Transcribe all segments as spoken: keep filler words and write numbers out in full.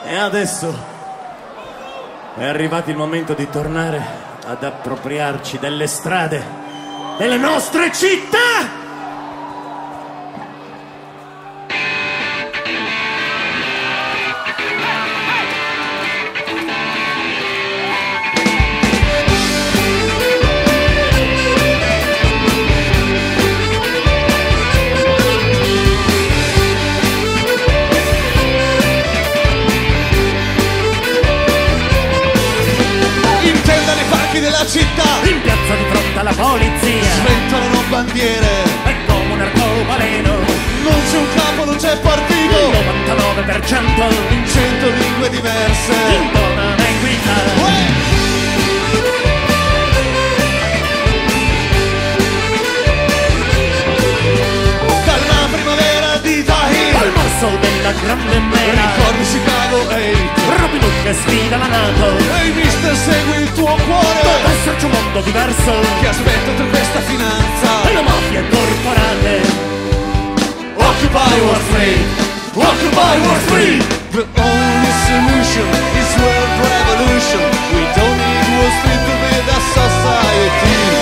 E adesso è arrivato il momento di tornare ad appropriarci delle strade delle nostre città! Della città, in piazza di fronte alla polizia, sventolano bandiere, è come un arcobaleno, non c'è un capo, non c'è partito, il novantanove per cento in cento lingue diverse, intona equità. Dalla primavera di Tahir al morso della grande mela, ricordi Chicago eight, Robin Hood che sfida la NATO, ehi mister segui il tuo cuore, deve esserci un mondo diverso che aspetta tra questa finanza e le mafie corporate. Occupy Wall Street, Occupy Wall Street. The only solution is world revolution. We don't need Wall Street to build a society.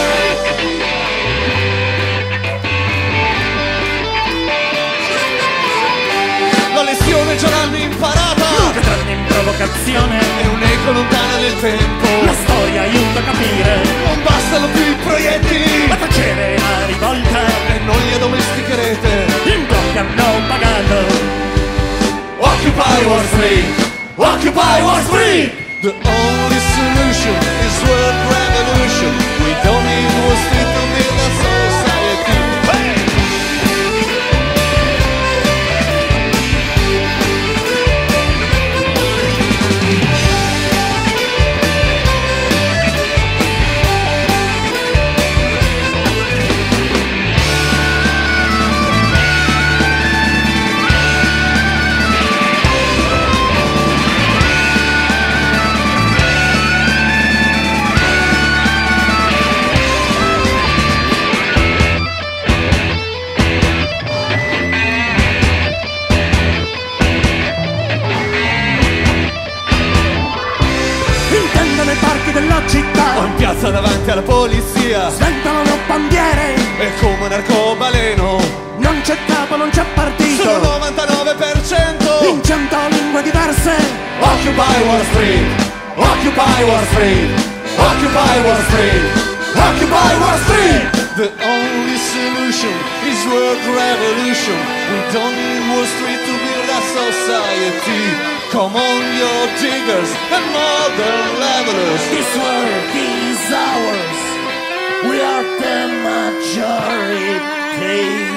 La lezione già l'hanno imparata, Non cadranno in provocazione, è un'eco lontana nel tempo. la storia aiuta a capire, Non bastano più i proiettili a tacere la rivolta, e non li addomesticherete. in blocco hanno pagato. Occupy Wall Street, Occupy Wall Street. The only solution is world revolution. We don't need Wall Street to build a society. Hey! Intendono i parchi della città, O in piazza davanti alla polizia, sventolano bandiere, è come un arcobaleno. non c'è capo, non c'è Sono partito, novantanove per cento. in cento lingue diverse. Occupy Wall Street, Occupy Wall Street, Occupy Wall Street, Occupy Wall Street. The only solution is world revolution. We don't need Wall Street to build a society. Come on, your diggers and modern levelers. This world is ours, we are the majority.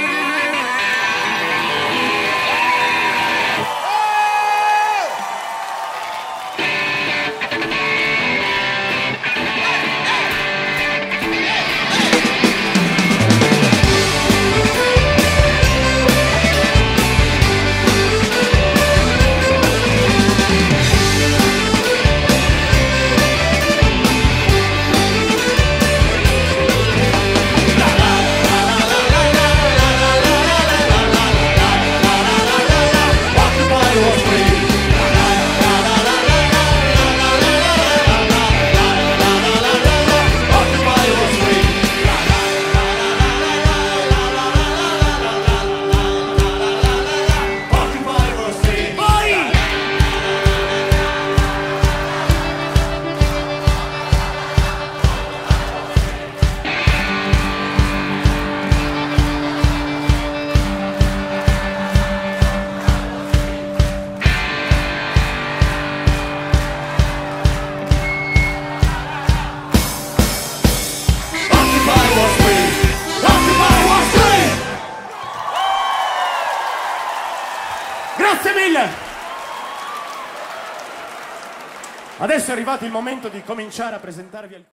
Grazie mille! Adesso è arrivato il momento di cominciare a presentarvi al...